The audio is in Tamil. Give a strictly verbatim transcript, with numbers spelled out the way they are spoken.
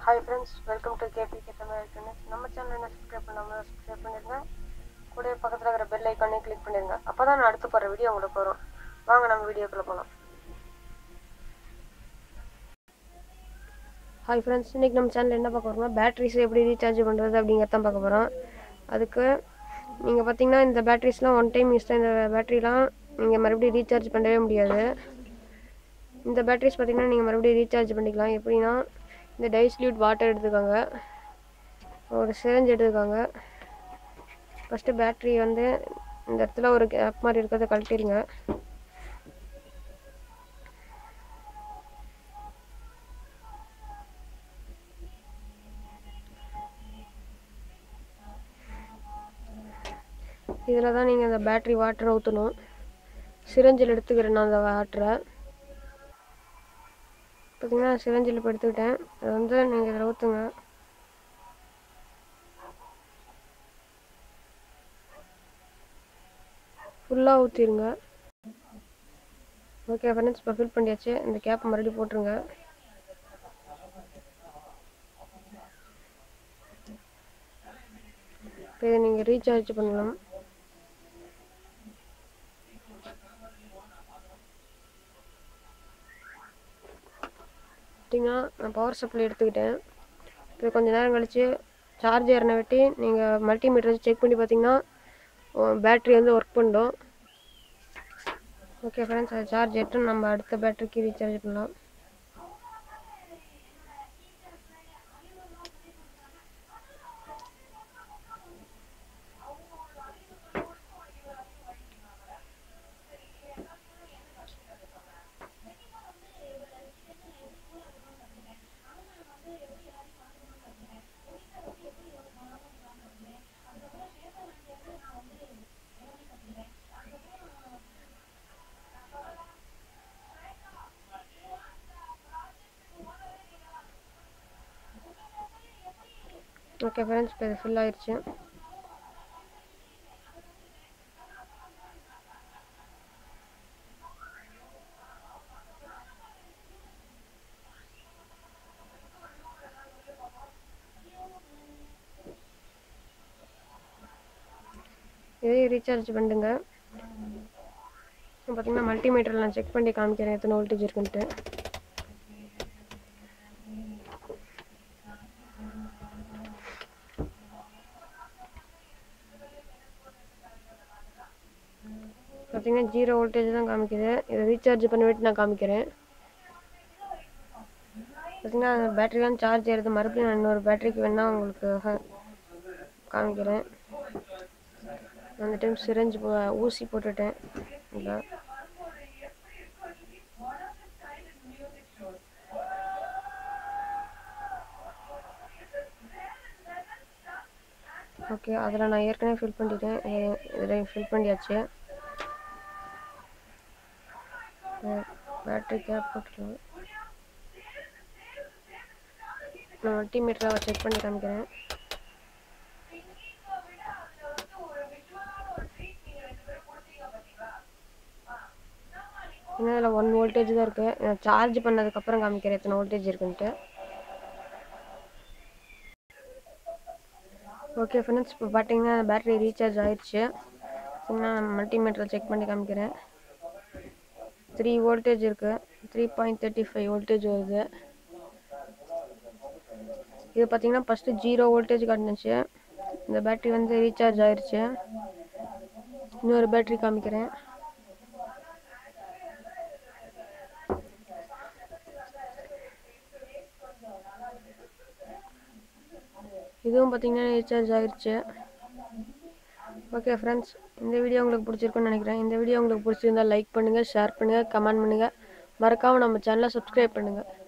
Hi friends, welcome to K P K Electronics. நம்ம சேனலை சப்ஸ்கிரைப் பண்ணாம சப்ஸ்கிரைப் பண்ணிருங்க. கூடவே பக்கத்துல இருக்கிற பெல் ஐகானை கிளிக் பண்ணிருங்க. அப்பதான் நான் அடுத்து போற வீடியோ உங்களுக்கு வரும். வாங்க நம்ம வீடியோக்குள்ள போலாம். Hi friends, இன்னைக்கு நம்ம சேனல்ல என்ன பார்க்க போறோம்னா பேட்டரிஸ் எப்படி ரீசார்ஜ் பண்றது அப்படிங்கறத பார்க்க போறோம். அதுக்கு நீங்க பாத்தீங்கன்னா இந்த பேட்டரிஸ்லாம் ஒன் டைம் யூஸ் இந்த பேட்டரிலாம் நீங்க மறுபடியும் ரீசார்ஜ் பண்ணவே முடியாது. இந்த பேட்டரிஸ் பாத்தீங்கன்னா நீங்க மறுபடியும் ரீசார்ஜ் பண்ணிக்கலாம். எப்படின்னா இந்த டைஸ்ல்யூட் வாட்டர் எடுத்துக்கோங்க, ஒரு சிரஞ்ச் எடுத்துக்கோங்க. ஃபஸ்ட்டு பேட்ரி வந்து இந்த இடத்துல ஒரு கேப் மாதிரி இருக்கிறத கழட்டிடுங்க. இதில் தான் நீங்கள் இந்த பேட்ரி வாட்டரை ஊற்றணும். சிரஞ்சில் எடுத்துக்கிறேன் நான் அந்த வாட்டரை. பார்த்தீங்கன்னா சிரஞ்சில் இப்போ எடுத்துக்கிட்டேன். அதை வந்து நீங்கள் இதில் ஊற்றுங்க. ஃபுல்லாக ஊற்றிடுங்க. ஓகே ஃப்ரெண்ட்ஸ், இப்போ ஃபில் பண்ணியாச்சு. இந்த கேப்பை மறுபடியும் போட்டுருங்க. இப்போ இதை நீங்கள் ரீசார்ஜ் பண்ணலாம். பார்த்தீங்கன்னா நான் பவர் சப்ளை எடுத்துக்கிட்டேன். இப்போ கொஞ்சம் நேரம் கழித்து சார்ஜ் ஏறின வெட்டி நீங்கள் மல்டிமீட்டர் வச்சு செக் பண்ணி பார்த்தீங்கன்னா பேட்ரி வந்து ஒர்க் பண்ணும். ஓகே ஃப்ரெண்ட்ஸ், அது சார்ஜ் ஏற்று நம்ம அடுத்த பேட்டரிக்கு ரீசார்ஜ் பண்ணலாம். ஓகே ஃப்ரெண்ட்ஸ், இப்போ இது ஃபுல் ஆயிடுச்சு. இதையும் ரீசார்ஜ் பண்ணுங்க. பார்த்தீங்கன்னா மல்டிமீட்டரில் நான் செக் பண்ணி காமிக்கிறேன் எத்தனை வோல்டேஜ் இருக்குன்ட்டு. பார்த்தீங்கன்னா ஜீரோ வோல்டேஜ் தான் காமிக்குது. இதை ரீசார்ஜ் பண்ணிவிட்டு நான் காமிக்கிறேன். பார்த்தீங்கன்னா அந்த பேட்டரிலாம் சார்ஜ் ஏறுது. மறுபடியும் நான் இன்னொரு பேட்டரிக்கு வேணால் உங்களுக்கு காமிக்கிறேன். அந்த டைம் சிரஞ்சு ஊசி போட்டுட்டேன். இல்லை ஓகே, அதில் நான் ஏற்கனவே ஃபில் பண்ணிட்டேன். இதில் ஃபில் பண்ணியாச்சு. பேட்டரி கேப் போட்டுக்கலாம். நான் மல்டிமீட்டரை செக் பண்ணி காமிக்கிறேன். இன்னும் இதில் ஒன் வோல்டேஜ் தான் இருக்குது. நான் சார்ஜ் பண்ணதுக்கப்புறம் காமிக்கிறேன் எத்தனை வோல்டேஜ் இருக்குன்ட்டு. ஓகே ஃப்ரெண்ட்ஸ், இப்போ பார்த்தீங்கன்னா பேட்டரி ரீசார்ஜ் ஆயிடுச்சு. நான் மல்டிமீட்டரை செக் பண்ணி காமிக்கிறேன். த்ரீ வோல்டேஜ் இருக்குது. Three point thirty five voltage வருது. இது பார்த்தீங்கன்னா ஃபஸ்ட்டு ஜீரோ வோல்டேஜ் காட்டுனுச்சு. இந்த பேட்டரி வந்து ரீசார்ஜ் ஆயிடுச்சு. இன்னொரு பேட்டரி காமிக்கிறேன். இதுவும் பார்த்தீங்கன்னா ரீசார்ஜ் ஆயிடுச்சு. ஓகே ஃப்ரெண்ட்ஸ், இந்த வீடியோ உங்களுக்கு பிடிச்சிருக்குன்னு நினைக்கிறேன். இந்த வீடியோ உங்களுக்கு பிடிச்சிருந்தா லைக் பண்ணுங்கள், ஷேர் பண்ணுங்கள், கமெண்ட் பண்ணுங்கள். மறக்காமல் நம்ம சேனலை சப்ஸ்கிரைப் பண்ணுங்கள்.